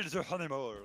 kill the animal.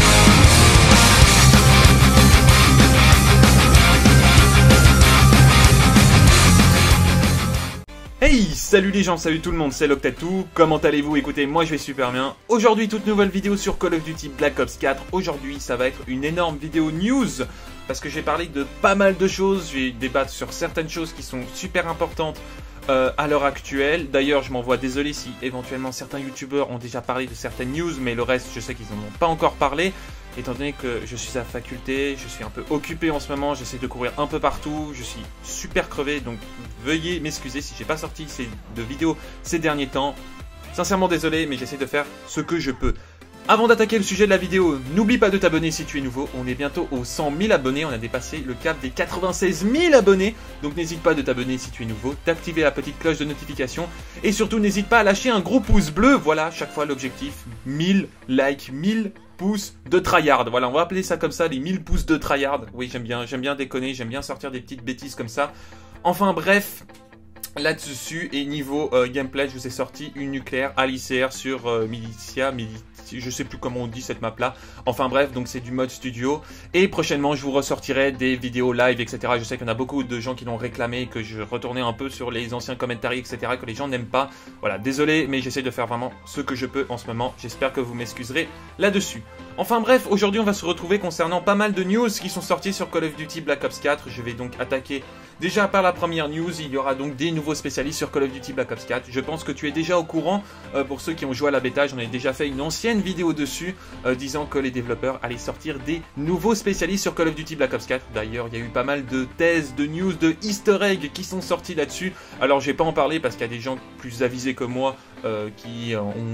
Hey, salut les gens, salut tout le monde, c'est Loctatou, comment allez-vous? Écoutez, moi je vais super bien. Aujourd'hui, toute nouvelle vidéo sur Call of Duty Black Ops 4. Aujourd'hui, ça va être une énorme vidéo news, parce que j'ai parlé de pas mal de choses, je vais débattre sur certaines choses qui sont super importantes à l'heure actuelle. D'ailleurs, je m'envoie désolé si éventuellement certains youtubeurs ont déjà parlé de certaines news, mais le reste, je sais qu'ils n'en ont pas encore parlé. Étant donné que je suis à faculté, je suis un peu occupé en ce moment, j'essaie de courir un peu partout, je suis super crevé, donc veuillez m'excuser si j'ai pas sorti de vidéos ces derniers temps. Sincèrement désolé, mais j'essaie de faire ce que je peux. Avant d'attaquer le sujet de la vidéo, n'oublie pas de t'abonner si tu es nouveau, on est bientôt aux 100 000 abonnés, on a dépassé le cap des 96 000 abonnés, donc n'hésite pas de t'abonner si tu es nouveau, d'activer la petite cloche de notification, et surtout n'hésite pas à lâcher un gros pouce bleu, voilà, chaque fois l'objectif, 1000 likes, 1000 pouces de tryhard, voilà, on va appeler ça comme ça, les 1000 pouces de tryhard, oui j'aime bien déconner, j'aime bien sortir des petites bêtises comme ça, enfin bref... Là-dessus, et niveau gameplay, je vous ai sorti une nucléaire à l'ICR sur Militia, je sais plus comment on dit cette map là, enfin bref, donc c'est du mode studio, et prochainement je vous ressortirai des vidéos live, etc. Je sais qu'il y en a beaucoup de gens qui l'ont réclamé, que je retournais un peu sur les anciens commentaires, etc., que les gens n'aiment pas, voilà, désolé, mais j'essaie de faire vraiment ce que je peux en ce moment, j'espère que vous m'excuserez là-dessus. Enfin bref, aujourd'hui on va se retrouver concernant pas mal de news qui sont sorties sur Call of Duty Black Ops 4, je vais donc attaquer déjà par la première news, il y aura donc des nouveaux spécialistes sur Call of Duty Black Ops 4. Je pense que tu es déjà au courant, pour ceux qui ont joué à la bêta, j'en ai déjà fait une ancienne vidéo dessus, disant que les développeurs allaient sortir des nouveaux spécialistes sur Call of Duty Black Ops 4. D'ailleurs, il y a eu pas mal de thèses, de news, de easter eggs qui sont sortis là-dessus. Alors, je vais pas en parler parce qu'il y a des gens plus avisés que moi qui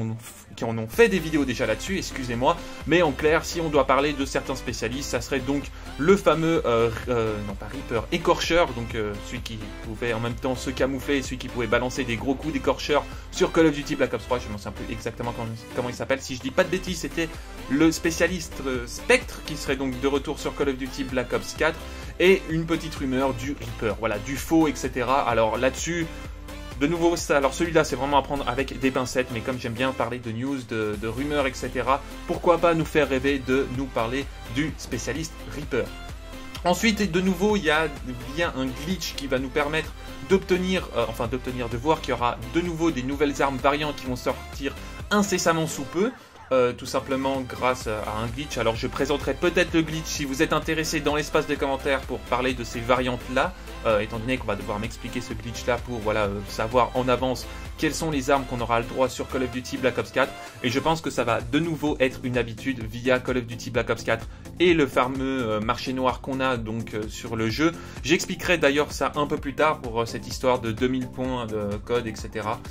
en ont fait des vidéos déjà là-dessus, excusez-moi. Mais en clair, si on doit parler de certains spécialistes, ça serait donc le fameux, non pas Reaper, écorcheur, donc celui qui pouvait en même temps se camoufler et celui qui pouvait balancer des gros coups d'écorcheur sur Call of Duty Black Ops 3, je ne sais plus exactement comment il s'appelle, si je dis pas de bêtises, c'était le spécialiste Spectre qui serait donc de retour sur Call of Duty Black Ops 4, et une petite rumeur du Reaper, voilà, du faux, etc. Alors là-dessus, de nouveau, alors celui-là c'est vraiment à prendre avec des pincettes, mais comme j'aime bien parler de news, de rumeurs, etc., pourquoi pas nous faire rêver de nous parler du spécialiste Reaper. Ensuite, de nouveau, il y a bien un glitch qui va nous permettre d'obtenir, de voir qu'il y aura de nouveau des nouvelles armes variantes qui vont sortir incessamment sous peu. Tout simplement grâce à un glitch. Alors je présenterai peut-être le glitch si vous êtes intéressé dans l'espace des commentaires pour parler de ces variantes là, étant donné qu'on va devoir m'expliquer ce glitch là pour savoir en avance quelles sont les armes qu'on aura le droit sur Call of Duty Black Ops 4, et je pense que ça va de nouveau être une habitude via Call of Duty Black Ops 4 et le fameux marché noir qu'on a donc sur le jeu. J'expliquerai d'ailleurs ça un peu plus tard pour cette histoire de 2000 points de code, etc.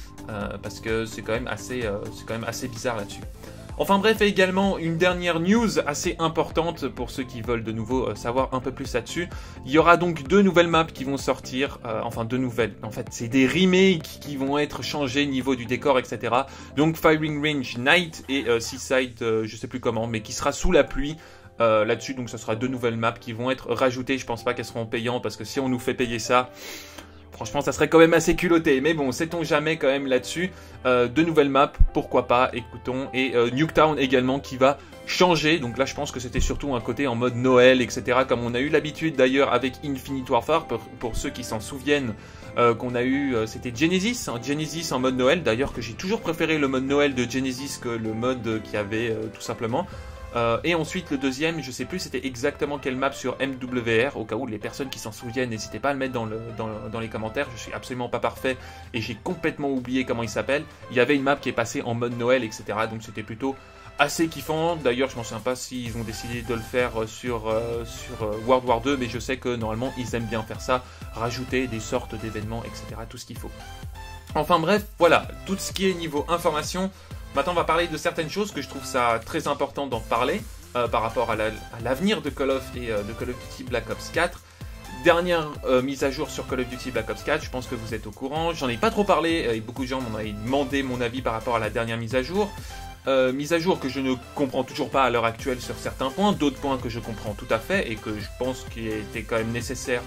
Parce que c'est quand même assez bizarre là-dessus. Enfin bref, et également une dernière news assez importante pour ceux qui veulent de nouveau savoir un peu plus là-dessus. Il y aura donc deux nouvelles maps qui vont sortir, enfin deux nouvelles, en fait c'est des remakes qui vont être changés niveau du décor, etc. Donc Firing Range Night et Seaside, je sais plus comment, mais qui sera sous la pluie. Là-dessus, donc ça sera deux nouvelles maps qui vont être rajoutées, je pense pas qu'elles seront payantes, parce que si on nous fait payer ça... Franchement, ça serait quand même assez culotté, mais bon, sait-on jamais quand même là-dessus. De nouvelles maps, pourquoi pas, écoutons. Et Nuketown également qui va changer. Donc là, je pense que c'était surtout un côté en mode Noël, etc. Comme on a eu l'habitude d'ailleurs avec Infinite Warfare, pour ceux qui s'en souviennent, qu'on a eu, c'était Genesis, hein, Genesis en mode Noël. D'ailleurs que j'ai toujours préféré le mode Noël de Genesis que le mode qu'il y avait tout simplement. Et ensuite le deuxième, je sais plus c'était exactement quelle map sur MWR, au cas où les personnes qui s'en souviennent, n'hésitez pas à le mettre dans les commentaires, je suis absolument pas parfait et j'ai complètement oublié comment il s'appelle. Il y avait une map qui est passée en mode Noël, etc. Donc c'était plutôt assez kiffant. D'ailleurs je m'en souviens pas s'ils ont décidé de le faire sur World War 2, mais je sais que normalement ils aiment bien faire ça, rajouter des sortes d'événements, etc. Tout ce qu'il faut. Enfin bref, voilà, tout ce qui est niveau information. Maintenant, on va parler de certaines choses que je trouve ça très important d'en parler par rapport à l'avenir de Call of et de Call of Duty Black Ops 4. Dernière mise à jour sur Call of Duty Black Ops 4, je pense que vous êtes au courant. J'en ai pas trop parlé et beaucoup de gens m'ont demandé mon avis par rapport à la dernière mise à jour. Mise à jour que je ne comprends toujours pas à l'heure actuelle sur certains points, d'autres points que je comprends tout à fait et que je pense qu'il était quand même nécessaire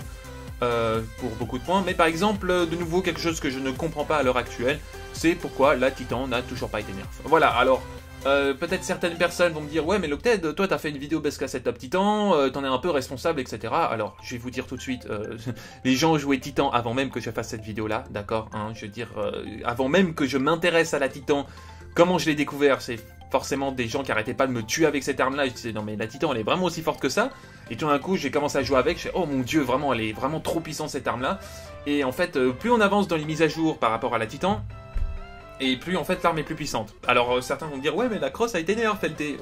pour beaucoup de points. Mais par exemple, de nouveau, quelque chose que je ne comprends pas à l'heure actuelle, c'est pourquoi la Titan n'a toujours pas été nerf. Voilà, alors, Peut-être certaines personnes vont me dire ouais mais Locted, toi t'as fait une vidéo best class top Titan, t'en es un peu responsable, etc. Alors je vais vous dire tout de suite, les gens jouaient Titan avant même que je fasse cette vidéo là, d'accord, hein, je veux dire, avant même que je m'intéresse à la Titan, comment je l'ai découvert, c'est forcément des gens qui arrêtaient pas de me tuer avec cette arme là, je disais non mais la Titan elle est vraiment aussi forte que ça, et tout d'un coup j'ai commencé à jouer avec, je fais oh mon dieu vraiment elle est vraiment trop puissante cette arme là, et en fait plus on avance dans les mises à jour par rapport à la Titan, et plus en fait l'arme est plus puissante. Alors certains vont me dire ouais mais la crosse a été nerf LT.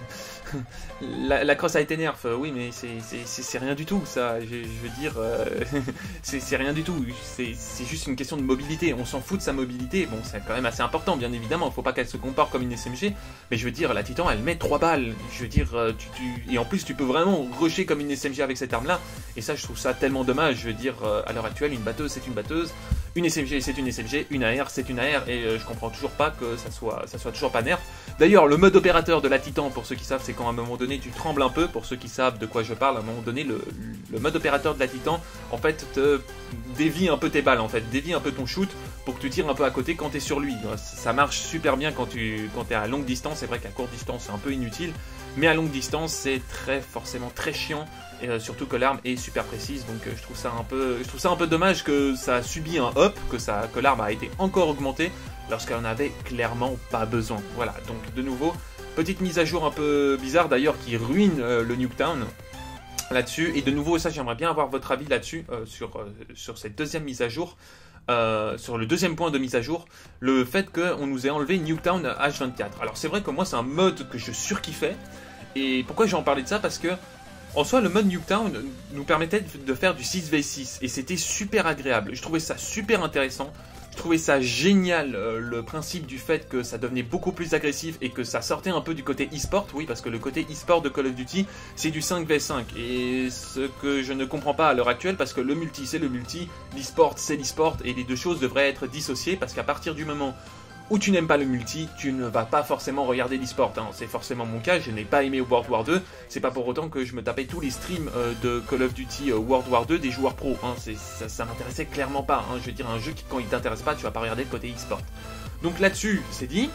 La crosse a été nerf, oui mais c'est rien du tout ça, je veux dire, c'est rien du tout, c'est juste une question de mobilité, on s'en fout de sa mobilité, bon c'est quand même assez important bien évidemment, faut pas qu'elle se comporte comme une SMG, mais je veux dire la Titan elle met 3 balles, je veux dire, et en plus tu peux vraiment rusher comme une SMG avec cette arme là, et ça je trouve ça tellement dommage, je veux dire, à l'heure actuelle une batteuse c'est une batteuse, une SMG c'est une SMG, une AR c'est une AR, et je comprends toujours pas que ça soit toujours pas nerf. D'ailleurs le mode opérateur de la Titan, pour ceux qui savent, c'est quand à un moment donné tu trembles un peu, pour ceux qui savent de quoi je parle, à un moment donné le mode opérateur de la Titan en fait te dévie un peu tes balles, en fait dévie un peu ton shoot pour que tu tires un peu à côté quand tu es sur lui. Ça marche super bien quand tu es à longue distance, c'est vrai qu'à courte distance c'est un peu inutile, mais à longue distance c'est forcément très chiant, et surtout que l'arme est super précise, donc je trouve ça un peu dommage que ça a subi un up, que l'arme a été encore augmentée lorsqu'elle en avait clairement pas besoin. Voilà, donc de nouveau petite mise à jour un peu bizarre d'ailleurs qui ruine le Nuketown là-dessus, et de nouveau ça j'aimerais bien avoir votre avis là-dessus, sur cette deuxième mise à jour, sur le deuxième point de mise à jour, le fait qu'on nous ait enlevé Nuketown H24. Alors c'est vrai que moi c'est un mode que je surkiffais, et pourquoi j'ai en parlé de ça, parce que en soi le mode Nuketown nous permettait de faire du 6v6, et c'était super agréable, je trouvais ça super intéressant. Je trouvais ça génial, le principe du fait que ça devenait beaucoup plus agressif et que ça sortait un peu du côté e-sport, oui, parce que le côté e-sport de Call of Duty, c'est du 5v5, et ce que je ne comprends pas à l'heure actuelle, parce que le multi c'est le multi, l'e-sport c'est l'e-sport, et les deux choses devraient être dissociées, parce qu'à partir du moment où tu n'aimes pas le multi, tu ne vas pas forcément regarder l'e-sport, hein. C'est forcément mon cas, je n'ai pas aimé World War 2, c'est pas pour autant que je me tapais tous les streams de Call of Duty World War 2 des joueurs pro, hein. Ça m'intéressait clairement pas, hein. Je veux dire, un jeu qui quand il t'intéresse pas, tu vas pas regarder le côté e-sport. Donc là-dessus, c'est dit,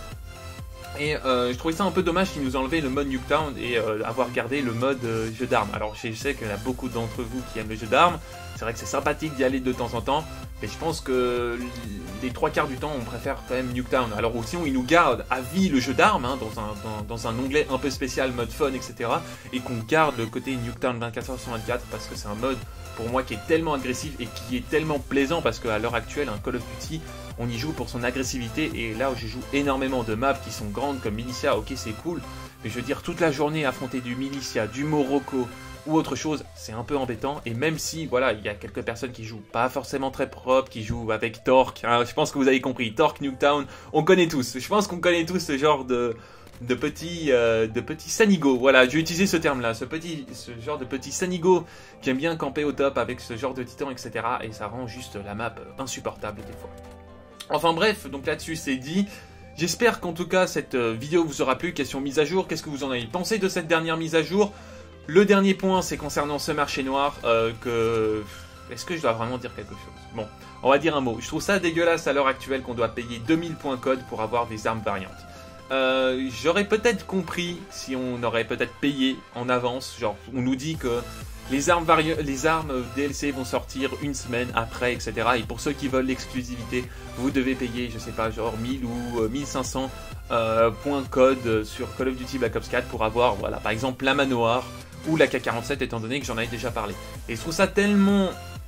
et je trouvais ça un peu dommage qu'ils nous enlevaient le mode Nuketown et avoir gardé le mode jeu d'armes. Alors je sais qu'il y en a beaucoup d'entre vous qui aiment le jeu d'armes, c'est vrai que c'est sympathique d'y aller de temps en temps, mais je pense que les 3/4 du temps on préfère quand même Nuketown. Alors sinon ils nous gardent à vie le jeu d'armes, hein, dans un onglet un peu spécial, mode fun, etc. Et qu'on garde le côté Nuketown 24h/24 parce que c'est un mode pour moi qui est tellement agressif et qui est tellement plaisant, parce qu'à l'heure actuelle un Call of Duty on y joue pour son agressivité, et là où je joue énormément de maps qui sont grandes comme Militia, ok c'est cool, mais je veux dire toute la journée affronter du Militia, du Morocco ou autre chose, c'est un peu embêtant. Et même si voilà, il y a quelques personnes qui jouent pas forcément très propre, qui jouent avec Torque, hein, je pense que vous avez compris, Torque, Nuketown, on connaît tous, je pense qu'on connaît tous ce genre de petits sanigots, voilà, j'ai utilisé ce terme là, ce genre de petits sanigots qui aiment bien camper au top avec ce genre de titan, etc. Et ça rend juste la map insupportable des fois. Enfin bref, donc là-dessus c'est dit. J'espère qu'en tout cas cette vidéo vous aura plu. Question mise à jour, qu'est-ce que vous en avez pensé de cette dernière mise à jour? Le dernier point, c'est concernant ce marché noir, est-ce que je dois vraiment dire quelque chose? Bon, on va dire un mot. Je trouve ça dégueulasse à l'heure actuelle qu'on doit payer 2000 points code pour avoir des armes variantes. J'aurais peut-être compris si on aurait peut-être payé en avance, genre on nous dit que les armes DLC vont sortir une semaine après, etc. Et pour ceux qui veulent l'exclusivité, vous devez payer, je sais pas, genre 1000 ou 1500 points code sur Call of Duty Black Ops 4 pour avoir, voilà, par exemple la Manoir ou la K47, étant donné que j'en avais déjà parlé. Et je trouve ça tellement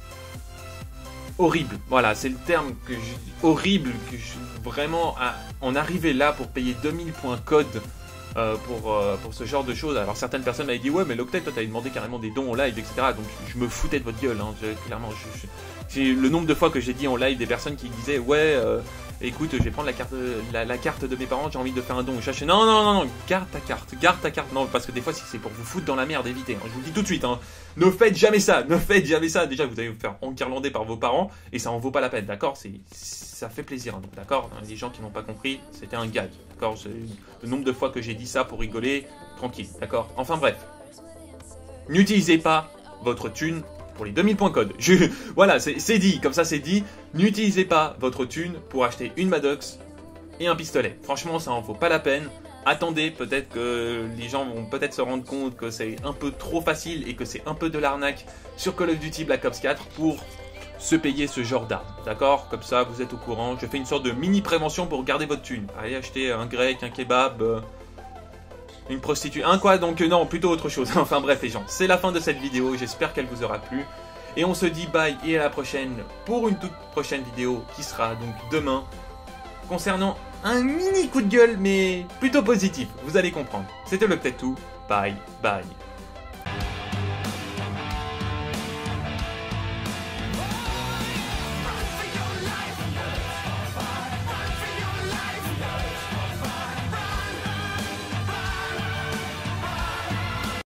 horrible, voilà, c'est le terme que horrible, que vraiment en arriver là pour payer 2000 points code pour ce genre de choses. Alors certaines personnes m'avaient dit ouais mais Locted toi t'avais demandé carrément des dons en live, etc. Donc je me foutais de votre gueule, hein. Clairement j'ai le nombre de fois que j'ai dit en live des personnes qui disaient ouais écoute je vais prendre la carte de mes parents, j'ai envie de faire un don. Non, garde ta carte, non, parce que des fois si c'est pour vous foutre dans la merde, évitez, hein. Je vous le dis tout de suite, hein. Ne faites jamais ça, déjà vous allez vous faire enguirlander par vos parents et ça en vaut pas la peine, d'accord, ça fait plaisir, hein. D'accord, les gens qui n'ont pas compris, c'était un gag, d'accord, le nombre de fois que j'ai dit ça pour rigoler, tranquille, d'accord. Enfin bref, n'utilisez pas votre thune pour les 2000 points code. Voilà, c'est dit, comme ça c'est dit, n'utilisez pas votre thune pour acheter une Maddox et un pistolet. Franchement, ça en vaut pas la peine. attendez, peut-être que les gens vont peut-être se rendre compte que c'est un peu trop facile et que c'est un peu de l'arnaque sur Call of Duty Black Ops 4 pour se payer ce genre d'armes, d'accord? Comme ça, vous êtes au courant. Je fais une sorte de mini prévention pour garder votre thune. Allez acheter un grec, un kebab, une prostituée, un quoi? Donc non, plutôt autre chose. Enfin bref les gens, c'est la fin de cette vidéo. J'espère qu'elle vous aura plu. Et on se dit bye et à la prochaine pour une toute prochaine vidéo qui sera donc demain concernant un mini coup de gueule mais plutôt positif. Vous allez comprendre. C'était le Peut-être Tout. Bye bye.